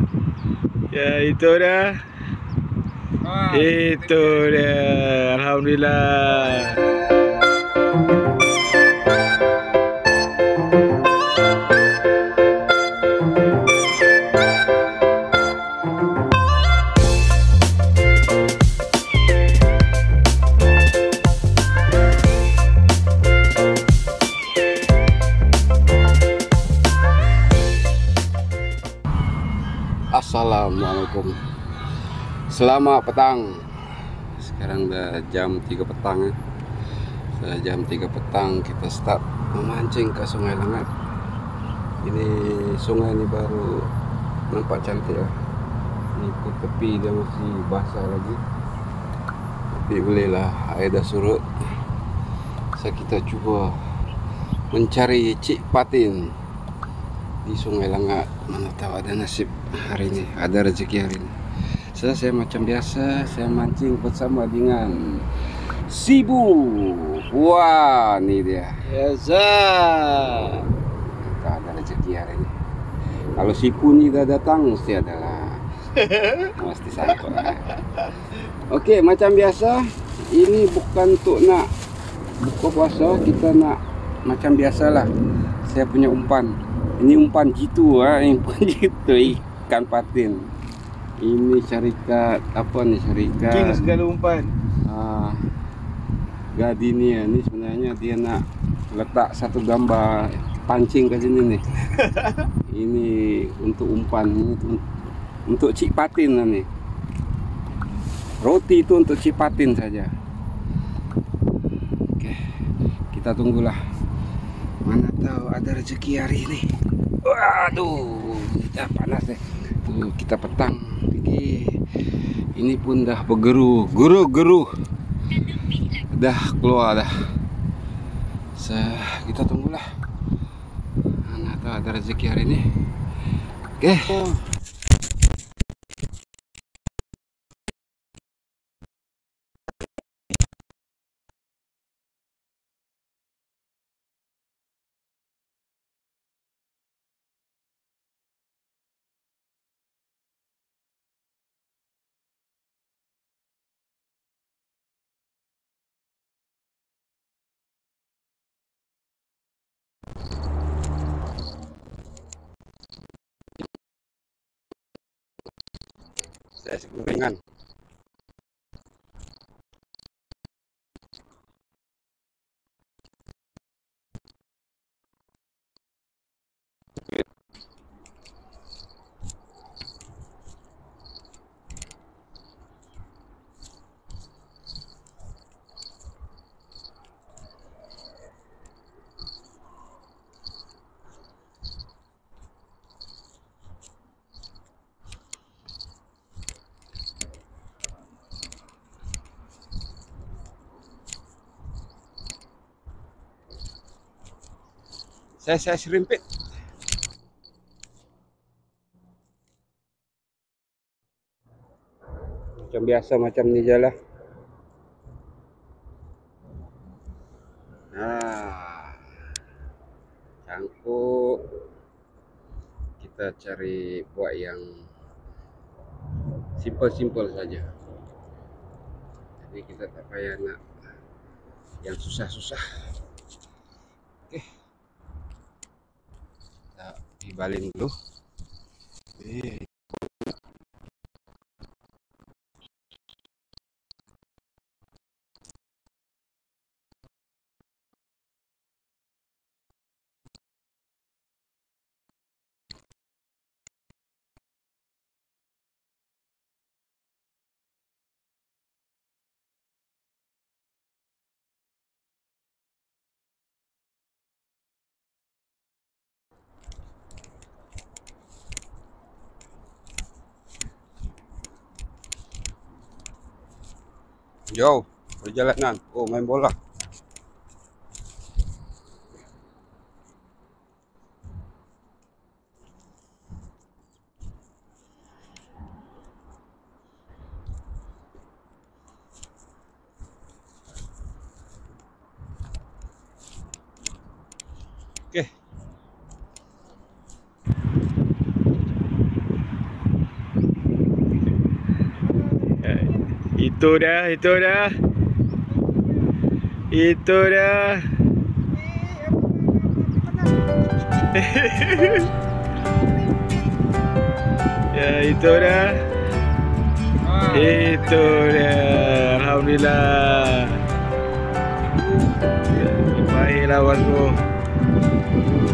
Ya itu dah. Itu dia. Alhamdulillah. Assalamualaikum. Selamat petang. Sekarang udah jam 3 petang ya. Sudah jam 3 petang kita start memancing ke Sungai Langat. Ini sungai ini baru nampak cantik ya. Ini pun tepi dia masih basah lagi. Tapi bolehlah, air dah surut. So kita cuba mencari Cik Patin di Sungai Langat. Mana tahu ada nasib hari ini, ada rezeki hari ini. Saya macam biasa, saya mancing bersama dengan Sibu. Wah, ini dia. Biasa. Tak ada rezeki hari ini. Kalau Sibu ni dah datang, mesti ada lah. Mesti sangkut lah. Okey, macam biasa, ini bukan untuk nak buka puasa, kita nak macam biasalah. Saya punya umpan. Ini umpan jitu umpan jitu ikan patin. Ini syarikat apa nih, syarikat King segala umpan. Gardenia ni sebenarnya dia nak letak satu gambar pancing ke sini nih. Ini untuk umpan, ini untuk Cik Patin lah nih. Roti itu untuk Cik Patin saja. Oke, kita tunggulah. Mana tahu ada rezeki hari ini. Waduh, dah panas deh. Tuh, kita petang. Ini pun dah bergeru, geru. Dah keluar dah. Kita tunggulah. Mana tahu ada rezeki hari ini. Oke. Saya gorengan. Saya serimpit. Macam biasa, macam ni je lah. Cangkuk. Kita cari buat yang simple saja. Jadi kita tak payah nak yang susah-susah. Oke. Kita dibaling dulu. Jauh perjalanan. Oh, main bola. Oke. Itu dah, itu dah. Itu dah. Ya, itu dah. Itu dah. Alhamdulillah. Ya, baiklah bosku.